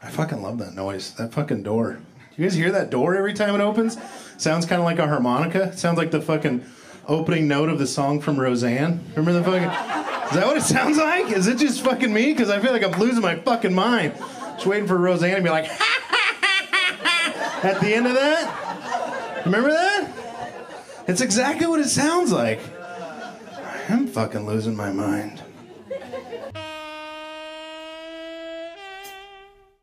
I fucking love that noise. That fucking door. You guys hear that door every time it opens? Sounds kind of like a harmonica. It sounds like the fucking opening note of the song from Roseanne. Remember the fucking... Is that what it sounds like? Is it just fucking me? Because I feel like I'm losing my fucking mind. Just waiting for Roseanne to be like... at the end of that. Remember that? It's exactly what it sounds like. I'm fucking losing my mind.